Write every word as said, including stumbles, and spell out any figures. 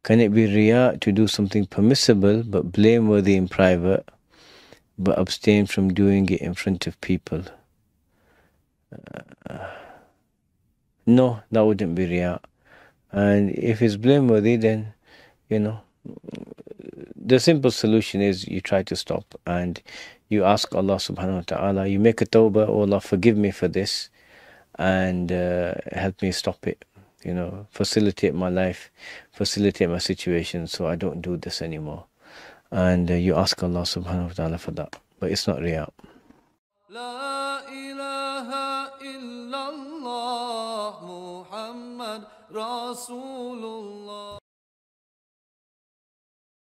Can it be riya to do something permissible but blameworthy in private, but abstain from doing it in front of people? Uh, no, that wouldn't be riya. And if it's blameworthy, then, you know, the simple solution is you try to stop and you ask Allah subhanahu wa ta'ala, you make a tawbah, oh Allah, forgive me for this and uh, help me stop it. You know, facilitate my life, facilitate my situation so I don't do this anymore. And uh, you ask Allah subhanahu wa ta'ala for that. But it's not riya. La ilaha illallah Muhammad Rasulullah.